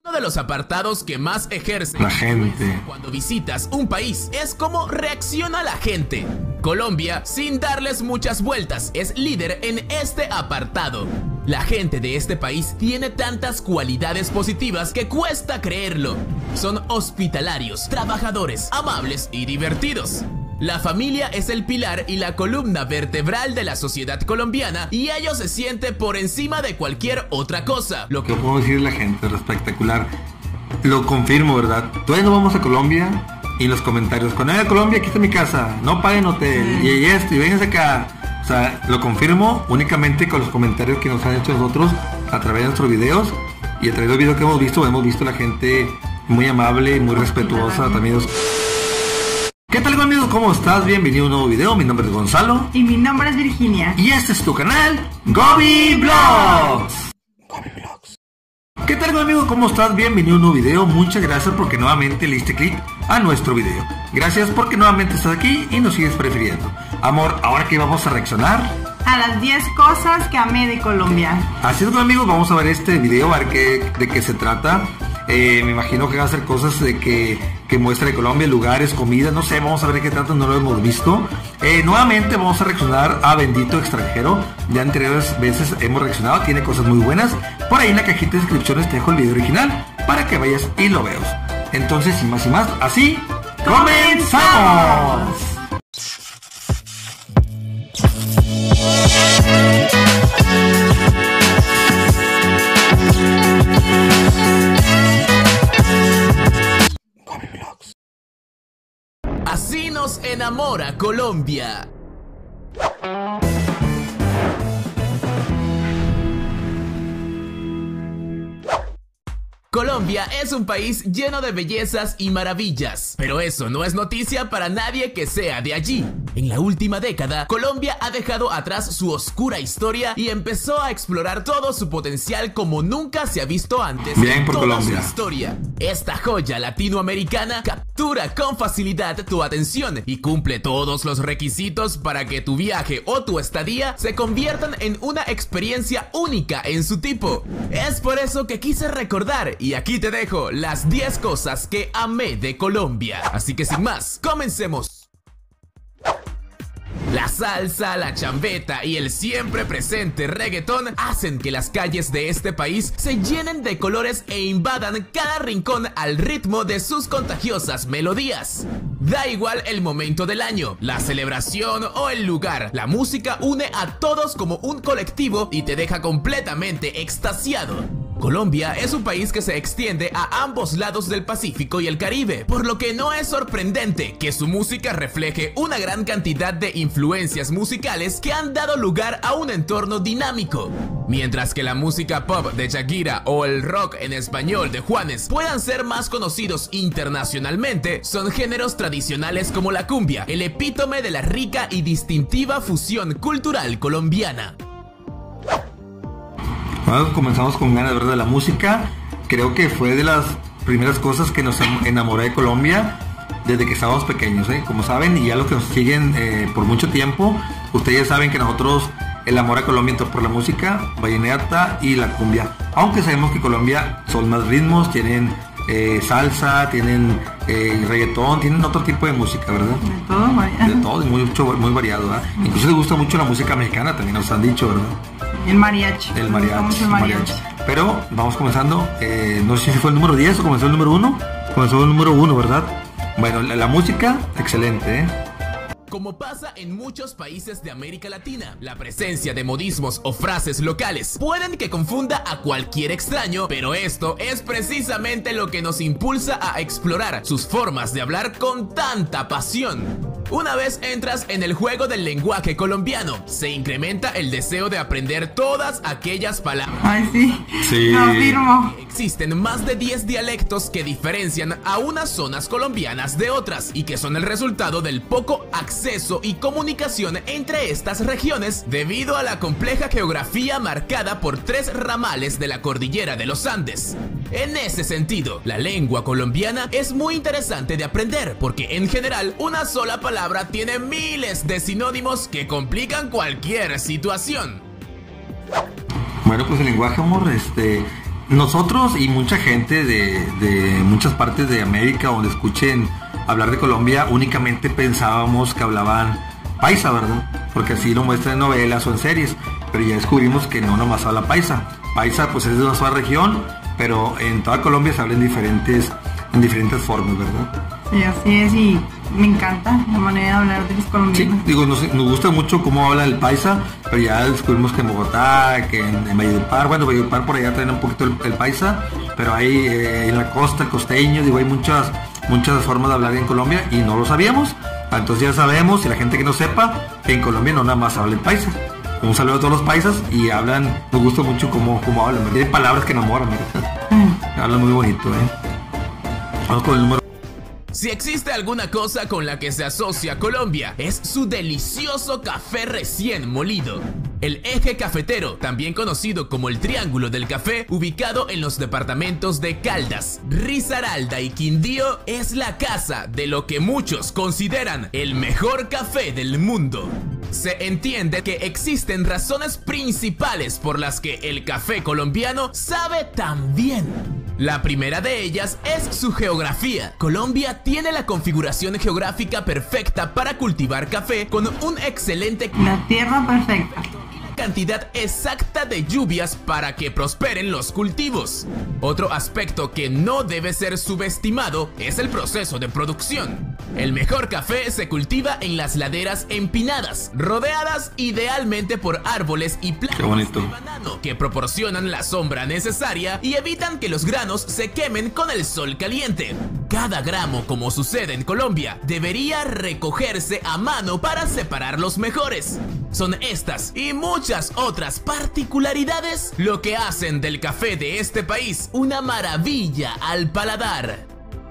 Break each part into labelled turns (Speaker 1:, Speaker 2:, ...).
Speaker 1: Uno de los apartados que más ejerce
Speaker 2: la gente
Speaker 1: cuando visitas un país es cómo reacciona la gente. Colombia, sin darles muchas vueltas, es líder en este apartado. La gente de este país tiene tantas cualidades positivas que cuesta creerlo. Son hospitalarios, trabajadores, amables y divertidos. La familia es el pilar y la columna vertebral de la sociedad colombiana y ello se siente por encima de cualquier otra cosa.
Speaker 2: Lo que puedo decir de la gente es espectacular. Lo confirmo, ¿verdad? Todavía no vamos a Colombia y los comentarios, cuando vaya a Colombia, aquí está mi casa, no paguen hotel y esto y vénganse acá. O sea, lo confirmo únicamente con los comentarios que nos han hecho nosotros a través de nuestros videos y a través de los videos que hemos visto la gente muy amable y muy respetuosa también. ¿Qué tal amigos? ¿Cómo estás? Bienvenido a un nuevo video. Mi nombre es Gonzalo.
Speaker 3: Y mi nombre es Virginia.
Speaker 2: Y este es tu canal, Gobi Vlogs. ¿Qué tal amigos? ¿Cómo estás? Bienvenido a un nuevo video. Muchas gracias porque nuevamente le diste clic a nuestro video. Gracias porque nuevamente estás aquí y nos sigues prefiriendo. Amor, ahora que vamos a reaccionar
Speaker 3: a las 10 cosas que amé de Colombia.
Speaker 2: Así es amigos, vamos a ver este video, a ver de qué se trata. Me imagino que van a ser cosas de que muestra de Colombia, lugares, comida, no sé, vamos a ver de qué trata, no lo hemos visto. Nuevamente vamos a reaccionar a Bendito Extranjero. Ya anteriores veces hemos reaccionado, tiene cosas muy buenas. Por ahí en la cajita de descripciones te dejo el video original para que vayas y lo veas. Entonces, sin más y más, así ¡comenzamos!
Speaker 1: Así nos enamora Colombia. Colombia es un país lleno de bellezas y maravillas, pero eso no es noticia para nadie que sea de allí. En la última década, Colombia ha dejado atrás su oscura historia y empezó a explorar todo su potencial como nunca se ha visto antes.
Speaker 2: Bien por Colombia.
Speaker 1: Su historia. Esta joya latinoamericana captura con facilidad tu atención y cumple todos los requisitos para que tu viaje o tu estadía se conviertan en una experiencia única en su tipo. Es por eso que quise recordar. Y aquí te dejo las 10 cosas que amé de Colombia. Así que sin más, comencemos. La salsa, la chambeta y el siempre presente reggaetón hacen que las calles de este país se llenen de colores e invadan cada rincón al ritmo de sus contagiosas melodías. Da igual el momento del año, la celebración o el lugar, la música une a todos como un colectivo y te deja completamente extasiado. Colombia es un país que se extiende a ambos lados del Pacífico y el Caribe, por lo que no es sorprendente que su música refleje una gran cantidad de influencias musicales que han dado lugar a un entorno dinámico. Mientras que la música pop de Shakira o el rock en español de Juanes puedan ser más conocidos internacionalmente, son géneros tradicionales como la cumbia, el epítome de la rica y distintiva fusión cultural colombiana.
Speaker 2: Bueno, comenzamos con ganas de ver de la música. Creo que fue de las primeras cosas que nos enamoró de Colombia desde que estábamos pequeños, como saben, y ya los que nos siguen por mucho tiempo, ustedes saben que nosotros el amor a Colombia entró por la música, vallenata y la cumbia. Aunque sabemos que Colombia son más ritmos, tienen salsa, tienen reggaetón, tienen otro tipo de música, ¿verdad?
Speaker 3: De todo variado.
Speaker 2: De todo, muy variado, ¿verdad? Incluso les gusta mucho la música mexicana, también nos han dicho, ¿verdad?
Speaker 3: El mariachi.
Speaker 2: El mariachi. Pero vamos comenzando, no sé si fue el número 10 o comenzó el número 1. Comenzó el número 1, ¿verdad? Bueno, la música, excelente,
Speaker 1: Como pasa en muchos países de América Latina, la presencia de modismos o frases locales pueden que confunda a cualquier extraño, pero esto es precisamente lo que nos impulsa a explorar sus formas de hablar con tanta pasión. Una vez entras en el juego del lenguaje colombiano, se incrementa el deseo de aprender todas aquellas palabras.
Speaker 3: Ay, sí.
Speaker 2: Sí.
Speaker 3: Confirmo.
Speaker 1: Existen más de 10 dialectos que diferencian a unas zonas colombianas de otras y que son el resultado del poco acceso y comunicación entre estas regiones debido a la compleja geografía marcada por 3 ramales de la cordillera de los Andes. En ese sentido, la lengua colombiana es muy interesante de aprender porque en general una sola palabra tiene miles de sinónimos que complican cualquier situación.
Speaker 2: Bueno, pues el lenguaje, amor, nosotros y mucha gente de muchas partes de América donde escuchen hablar de Colombia, únicamente pensábamos que hablaban paisa, ¿verdad? Porque así lo muestran en novelas o en series, pero ya descubrimos que no nomás habla paisa. Paisa pues es de una sola región, pero en toda Colombia se habla en diferentes formas, ¿verdad?
Speaker 3: Sí, así es, y me encanta la manera de hablar de los colombianos.
Speaker 2: Sí, digo, nos gusta mucho cómo habla el paisa, pero ya descubrimos que en Bogotá, que en Valledupar, bueno, Valledupar por allá traen un poquito el paisa, pero ahí en la costa, el costeño, digo, hay muchas formas de hablar en Colombia y no lo sabíamos. Entonces ya sabemos, y la gente que no sepa, que en Colombia no nada más habla el paisa. Un saludo a todos los paisas y hablan, nos gusta mucho cómo hablan, ¿verdad? Hay palabras que enamoran, ¿verdad? Hablan muy bonito, Vamos con el número.
Speaker 1: Si existe alguna cosa con la que se asocia Colombia, es su delicioso café recién molido. El eje cafetero, también conocido como el Triángulo del Café, ubicado en los departamentos de Caldas, Risaralda y Quindío, es la casa de lo que muchos consideran el mejor café del mundo. Se entiende que existen razones principales por las que el café colombiano sabe tan bien. La primera de ellas es su geografía. Colombia tiene la configuración geográfica perfecta para cultivar café con un excelente...
Speaker 3: La tierra perfecta.
Speaker 1: Cantidad exacta de lluvias para que prosperen los cultivos. Otro aspecto que no debe ser subestimado es el proceso de producción. El mejor café se cultiva en las laderas empinadas, rodeadas idealmente por árboles y plantas de banano que proporcionan la sombra necesaria y evitan que los granos se quemen con el sol caliente. Cada gramo, como sucede en Colombia, debería recogerse a mano para separar los mejores. Son estas y muchas otras particularidades lo que hacen del café de este país una maravilla al paladar.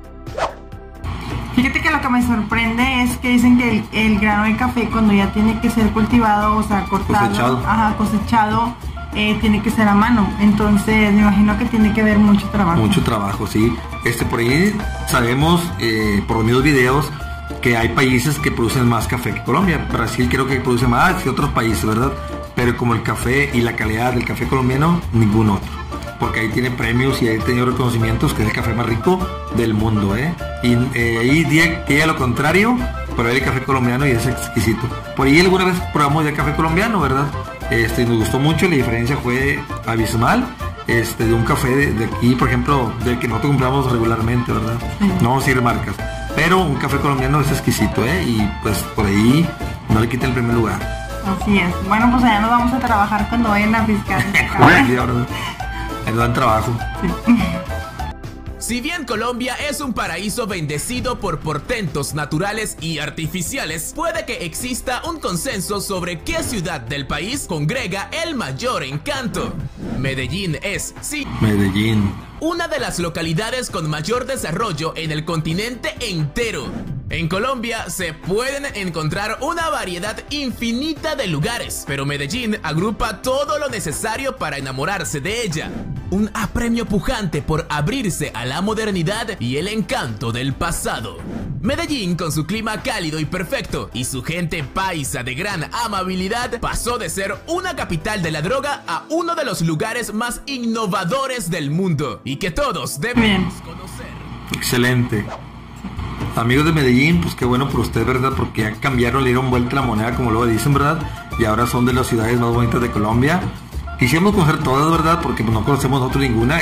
Speaker 3: Fíjate que lo que me sorprende es que dicen que el grano de café cuando ya tiene que ser cultivado, o sea, cortado, cosechado, tiene que ser a mano. Entonces me imagino que tiene que haber mucho trabajo.
Speaker 2: Mucho trabajo, sí. Por ahí sabemos por los mismos videos que hay países que producen más café que Colombia. Brasil creo que produce más que otros países, ¿verdad? Pero como el café y la calidad del café colombiano, ningún otro. Porque ahí tiene premios y ahí ha tenido reconocimientos que es el café más rico del mundo, Y ahí diga lo contrario, pero el café colombiano y es exquisito. Por ahí alguna vez probamos ya café colombiano, ¿verdad? Nos gustó mucho, la diferencia fue abismal. De un café de aquí, por ejemplo, del que nosotros compramos regularmente, ¿verdad? No vamos a ir marcas. Pero un café colombiano es exquisito, Y pues por ahí no le quita el primer lugar.
Speaker 3: Así es. Bueno, pues allá nos vamos a trabajar cuando vayan a fiscal.
Speaker 2: Ahí nos dan trabajo.
Speaker 3: Sí.
Speaker 1: Si bien Colombia es un paraíso bendecido por portentos naturales y artificiales, puede que exista un consenso sobre qué ciudad del país congrega el mayor encanto. Medellín es, sí,
Speaker 2: Medellín,
Speaker 1: una de las localidades con mayor desarrollo en el continente entero. En Colombia se pueden encontrar una variedad infinita de lugares, pero Medellín agrupa todo lo necesario para enamorarse de ella. Un apremio pujante por abrirse a la modernidad y el encanto del pasado. Medellín, con su clima cálido y perfecto y su gente paisa de gran amabilidad, pasó de ser una capital de la droga a uno de los lugares más innovadores del mundo y que todos debemos conocer.
Speaker 2: Excelente. Amigos de Medellín, pues qué bueno por usted, ¿verdad? Porque ya cambiaron, le dieron vuelta la moneda, como luego dicen, ¿verdad? Y ahora son de las ciudades más bonitas de Colombia. Quisiéramos conocer todas, ¿verdad? Porque pues, no conocemos nosotros ninguna.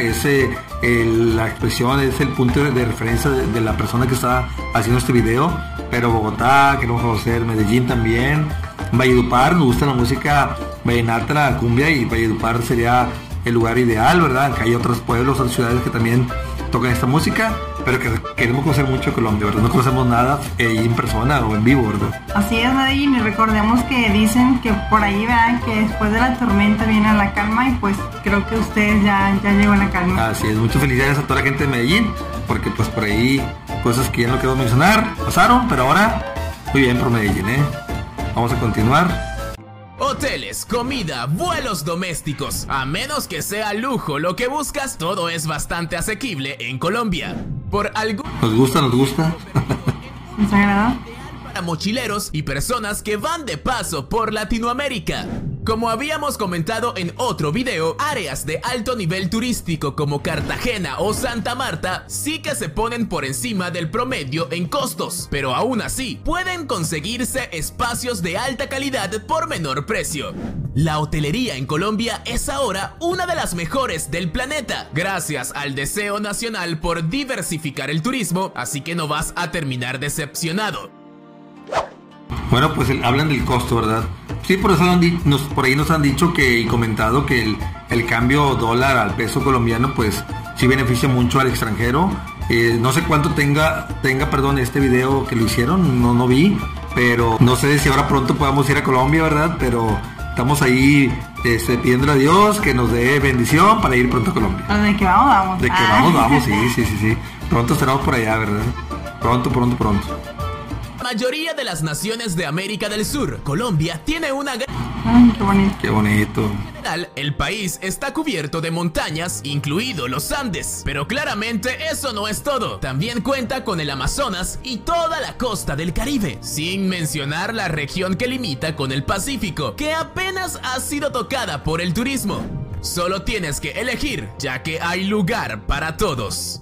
Speaker 2: La expresión es el punto de referencia de la persona que está haciendo este video. Pero Bogotá, queremos conocer, Medellín también. Valledupar, nos gusta la música vallenata, la cumbia, y Valledupar sería el lugar ideal, ¿verdad? Aunque hay otros pueblos, otras ciudades que también tocan esta música, pero que queremos conocer mucho Colombia, ¿verdad? No conocemos nada en persona o en vivo, ¿verdad?
Speaker 3: Así es, Medellín, y recordemos que dicen que por ahí vean que después de la tormenta viene la calma, y pues creo que ustedes ya llegó la calma.
Speaker 2: Así es, muchas felicidades a toda la gente de Medellín, porque pues por ahí cosas que ya no quiero mencionar pasaron, pero ahora muy bien por Medellín, Vamos a continuar.
Speaker 1: Hoteles, comida, vuelos domésticos. A menos que sea lujo lo que buscas, todo es bastante asequible en Colombia. Por algún...
Speaker 2: Nos gusta.
Speaker 3: ¿Nos agrada?
Speaker 1: Para mochileros y personas que van de paso por Latinoamérica. Como habíamos comentado en otro video, áreas de alto nivel turístico como Cartagena o Santa Marta sí que se ponen por encima del promedio en costos, pero aún así pueden conseguirse espacios de alta calidad por menor precio. La hotelería en Colombia es ahora una de las mejores del planeta, gracias al deseo nacional por diversificar el turismo, así que no vas a terminar decepcionado.
Speaker 2: Bueno, pues hablan del costo, ¿verdad? Sí, por eso por ahí nos han dicho y comentado que el cambio dólar al peso colombiano pues sí beneficia mucho al extranjero. No sé cuánto tenga este video que lo hicieron, no vi, pero no sé si ahora pronto podamos ir a Colombia, ¿verdad? Pero estamos ahí pidiéndole a Dios que nos dé bendición para ir pronto a Colombia.
Speaker 3: De que vamos.
Speaker 2: De que vamos, sí. Pronto estaremos por allá, ¿verdad? Pronto.
Speaker 1: La mayoría de las naciones de América del Sur, Colombia tiene una gran...
Speaker 3: Ay, qué bonito.
Speaker 2: Qué bonito.
Speaker 1: En general, el país está cubierto de montañas, incluido los Andes. Pero claramente eso no es todo. También cuenta con el Amazonas y toda la costa del Caribe, sin mencionar la región que limita con el Pacífico, que apenas ha sido tocada por el turismo. Solo tienes que elegir, ya que hay lugar para todos.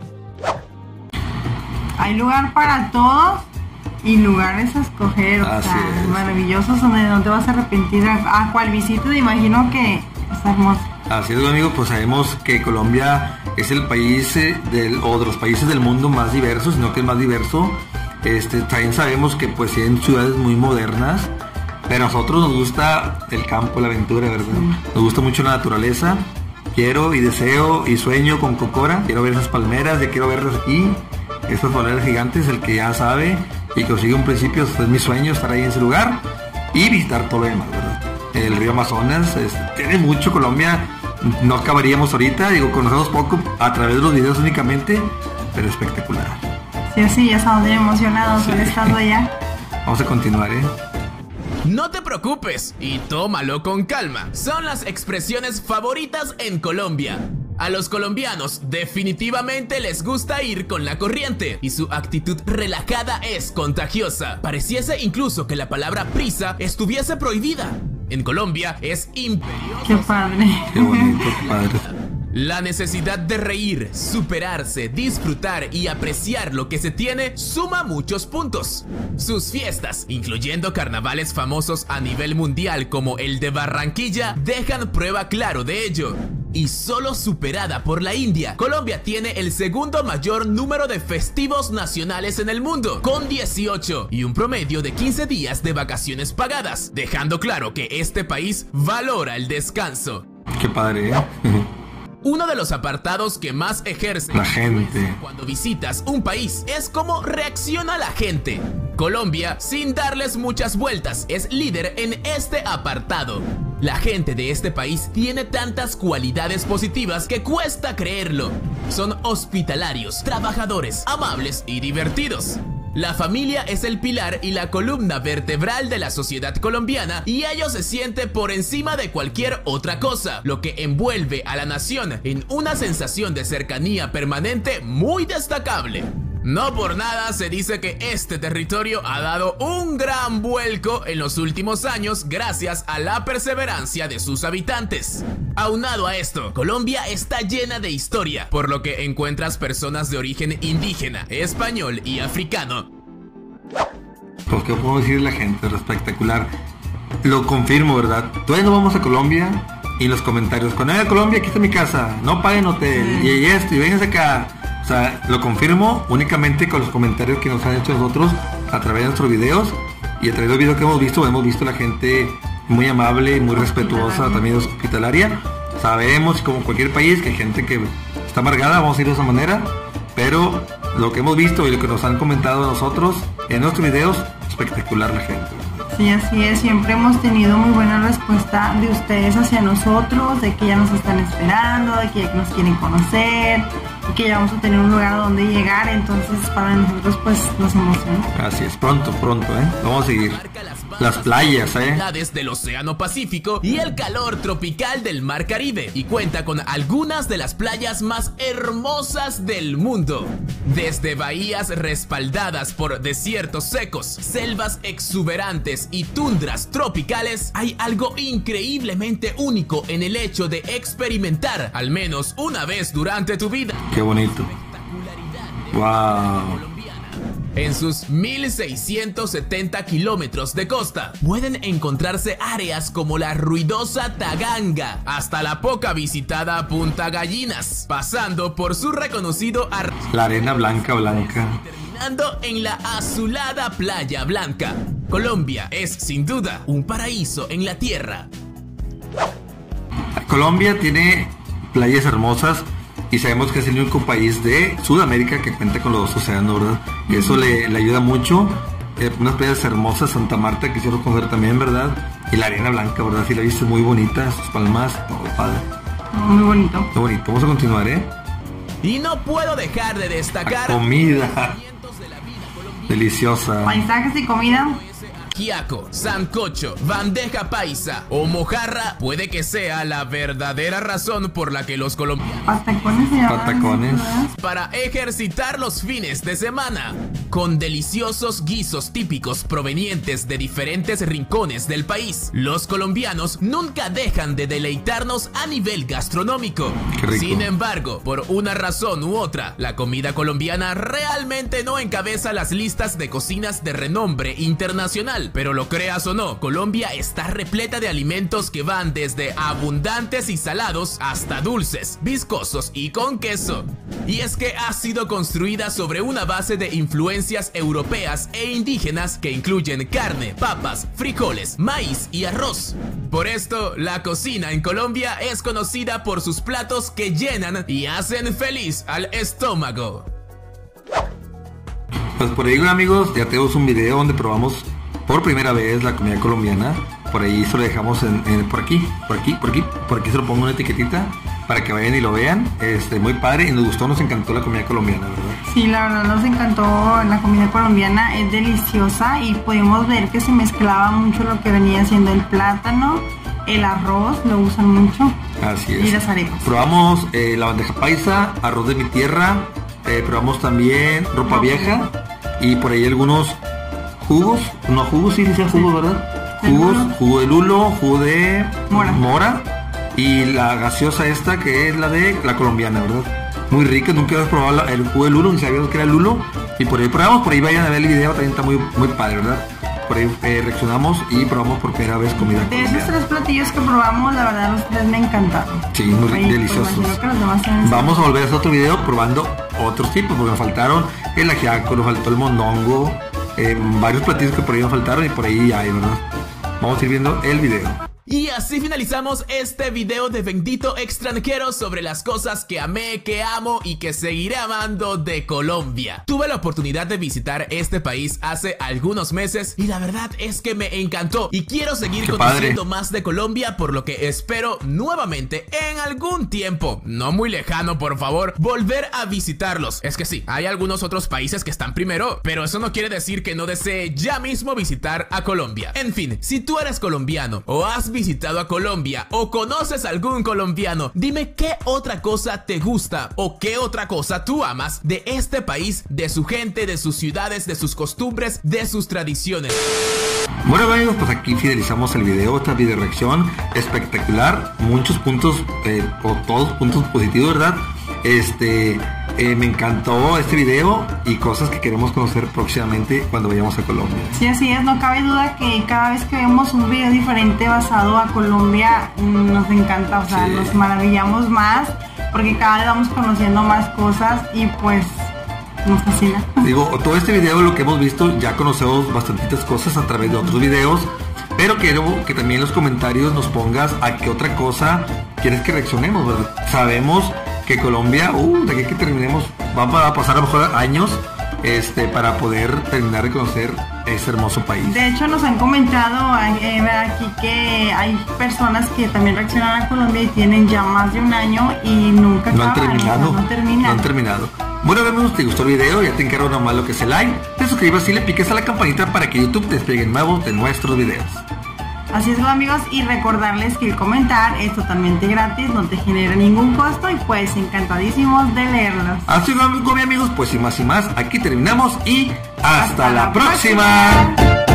Speaker 3: Hay lugar para todos. Y lugares a escoger, o sea, maravillosos, donde no te vas a arrepentir. A cual visite, me imagino que está hermoso.
Speaker 2: Así es, amigos, pues sabemos que Colombia es el país de los países del mundo más diversos, sino que es más diverso. También sabemos que pues tienen ciudades muy modernas, pero a nosotros nos gusta el campo, la aventura, ¿verdad? Nos gusta mucho la naturaleza. Quiero y deseo y sueño con Cocora. Quiero ver esas palmeras, quiero verlas aquí. Estas palmeras gigantes, el que ya sabe y consigue un principio, es mi sueño estar ahí en ese lugar y visitar todo lo demás, ¿verdad? El río Amazonas tiene mucho. Colombia no acabaríamos ahorita, conocemos poco a través de los videos únicamente, pero espectacular.
Speaker 3: Sí, ya estamos bien emocionados de estar allá.
Speaker 2: Vamos a continuar,
Speaker 1: No te preocupes y tómalo con calma. Son las expresiones favoritas en Colombia. A los colombianos definitivamente les gusta ir con la corriente y su actitud relajada es contagiosa. Pareciese incluso que la palabra prisa estuviese prohibida. En Colombia es imperioso.
Speaker 3: Qué padre.
Speaker 2: Qué bonito, qué padre.
Speaker 1: La necesidad de reír, superarse, disfrutar y apreciar lo que se tiene suma muchos puntos. Sus fiestas, incluyendo carnavales famosos a nivel mundial como el de Barranquilla, dejan prueba claro de ello. Y solo superada por la India, Colombia tiene el segundo mayor número de festivos nacionales en el mundo, con 18 y un promedio de 15 días de vacaciones pagadas, dejando claro que este país valora el descanso.
Speaker 2: Qué padre,
Speaker 1: Uno de los apartados que más ejerce
Speaker 2: la gente
Speaker 1: cuando visitas un país es cómo reacciona la gente. Colombia, sin darles muchas vueltas, es líder en este apartado. La gente de este país tiene tantas cualidades positivas que cuesta creerlo. Son hospitalarios, trabajadores, amables y divertidos. La familia es el pilar y la columna vertebral de la sociedad colombiana y ello se siente por encima de cualquier otra cosa, lo que envuelve a la nación en una sensación de cercanía permanente muy destacable. No por nada se dice que este territorio ha dado un gran vuelco en los últimos años gracias a la perseverancia de sus habitantes. Aunado a esto, Colombia está llena de historia, por lo que encuentras personas de origen indígena, español y africano.
Speaker 2: Pues qué puedo decir de la gente, era espectacular. Lo confirmo, ¿verdad? Todavía no vamos a Colombia y en los comentarios, cuando vaya a Colombia aquí está mi casa, no paguen hotel y esto y vénganse acá. O sea, lo confirmo únicamente con los comentarios que nos han hecho nosotros a través de nuestros videos y a través de los videos que hemos visto la gente muy amable y muy respetuosa, también hospitalaria. Sabemos, como cualquier país, que hay gente que está amargada, vamos a ir de esa manera, pero lo que hemos visto y lo que nos han comentado nosotros en nuestros videos, espectacular la gente.
Speaker 3: Sí, así es, siempre hemos tenido muy buena respuesta de ustedes hacia nosotros, de que ya nos están esperando, de que ya nos quieren conocer, y que ya vamos a tener un lugar a donde llegar, entonces para nosotros pues nos emociona.
Speaker 2: Así es, pronto, vamos a seguir. Las playas,
Speaker 1: del Océano Pacífico y el calor tropical del Mar Caribe, y cuenta con algunas de las playas más hermosas del mundo. Desde bahías respaldadas por desiertos secos, selvas exuberantes y tundras tropicales, hay algo increíblemente único en el hecho de experimentar al menos una vez durante tu vida.
Speaker 2: Qué bonito. Wow.
Speaker 1: En sus 1670 kilómetros de costa pueden encontrarse áreas como la ruidosa Taganga hasta la poca visitada Punta Gallinas, pasando por su reconocido
Speaker 2: la arena blanca,
Speaker 1: terminando en la azulada Playa Blanca. Colombia es sin duda un paraíso en la tierra.
Speaker 2: Colombia tiene playas hermosas y sabemos que es el único país de Sudamérica que cuenta con los dos océanos, ¿verdad? Y eso le ayuda mucho. Unas playas hermosas, Santa Marta, quisiera conocer también, ¿verdad? Y la arena blanca, ¿verdad? Si la viste, muy bonita, sus palmas, todo padre.
Speaker 3: Muy bonito.
Speaker 2: Muy bonito. Vamos a continuar,
Speaker 1: Y no puedo dejar de destacar
Speaker 2: la comida. Deliciosa.
Speaker 3: Paisajes y comida.
Speaker 1: Ajiaco, sancocho, bandeja paisa o mojarra puede que sea la verdadera razón por la que los colombianos
Speaker 2: patacones
Speaker 1: para ejercitar los fines de semana. Con deliciosos guisos típicos provenientes de diferentes rincones del país, los colombianos nunca dejan de deleitarnos a nivel gastronómico. Sin embargo, por una razón u otra, la comida colombiana realmente no encabeza las listas de cocinas de renombre internacional. Pero lo creas o no, Colombia está repleta de alimentos que van desde abundantes y salados hasta dulces, viscosos y con queso. Y es que ha sido construida sobre una base de influencias europeas e indígenas que incluyen carne, papas, frijoles, maíz y arroz. Por esto, la cocina en Colombia es conocida por sus platos que llenan y hacen feliz al estómago.
Speaker 2: Pues por ahí, amigos, ya tenemos un video donde probamos por primera vez la comida colombiana. Por ahí se lo dejamos por aquí se lo pongo una etiquetita para que vayan y lo vean. Muy padre y nos encantó la comida colombiana, ¿verdad?
Speaker 3: Sí, la verdad nos encantó la comida colombiana, es deliciosa y pudimos ver que se mezclaba mucho lo que venía siendo el plátano, el arroz, lo usan mucho.
Speaker 2: Así es.
Speaker 3: Y las arepas.
Speaker 2: Probamos la bandeja paisa, arroz de mi tierra, probamos también ropa vieja y por ahí algunos jugos, sí decía jugos, ¿verdad? Jugo de lulo, jugo de mora y la gaseosa esta que es la de la colombiana, ¿verdad? Muy rica, nunca habías probado el jugo de lulo, ni sabíamos que era el lulo y por ahí probamos, por ahí vayan a ver el video, también está muy padre, ¿verdad? Por ahí reaccionamos y probamos por primera vez comida colombiana.
Speaker 3: De esos 3 platillos que probamos, la verdad los 3 me encantaron.
Speaker 2: Sí, muy deliciosos. Vamos a volver a hacer otro video probando otros tipos, porque nos faltaron el ajiaco, nos faltó el mondongo, varios platillos que por ahí nos faltaron y por ahí hay, ¿verdad? Vamos a ir viendo el video.
Speaker 1: Y así finalizamos este video de Bendito Extranjero sobre las cosas que amé, que amo y que seguiré amando de Colombia. Tuve la oportunidad de visitar este país hace algunos meses y la verdad es que me encantó y quiero seguir conociendo más de Colombia, por lo que espero nuevamente en algún tiempo, no muy lejano por favor, volver a visitarlos. Es que sí, hay algunos otros países que están primero, pero eso no quiere decir que no desee ya mismo visitar a Colombia. En fin, si tú eres colombiano o has visitado a Colombia o conoces a algún colombiano, dime qué otra cosa te gusta o qué otra cosa tú amas de este país, de su gente, de sus ciudades, de sus costumbres, de sus tradiciones.
Speaker 2: Bueno amigos, pues aquí finalizamos el video, esta video reacción espectacular, muchos puntos o todos puntos positivos, ¿verdad? Me encantó este video y cosas que queremos conocer próximamente cuando vayamos a Colombia.
Speaker 3: Sí, así es, no cabe duda que cada vez que vemos un video diferente basado a Colombia nos encanta, o sea, nos maravillamos más porque cada vez vamos conociendo más cosas y pues nos fascina.
Speaker 2: Digo, todo este video, lo que hemos visto, ya conocemos bastantitas cosas a través de otros videos, pero quiero que también en los comentarios nos pongas a qué otra cosa quieres que reaccionemos, ¿verdad? Sabemos que Colombia, de aquí que terminemos, va a pasar a lo mejor años para poder terminar de conocer ese hermoso país.
Speaker 3: De hecho nos han comentado aquí que hay personas que también reaccionan a Colombia y tienen ya más de un año y nunca
Speaker 2: no han terminado.
Speaker 3: No han terminado.
Speaker 2: Bueno amigos, te gustó el video, ya te encargo nomás lo que es el like, te suscribas y le piques a la campanita para que YouTube te despliegue nuevos de nuestros videos.
Speaker 3: Así es, amigos, y recordarles que el comentar es totalmente gratis, no te genera ningún costo y pues encantadísimos de leerlos.
Speaker 2: Así es, amigos, pues sin más, aquí terminamos y hasta la próxima.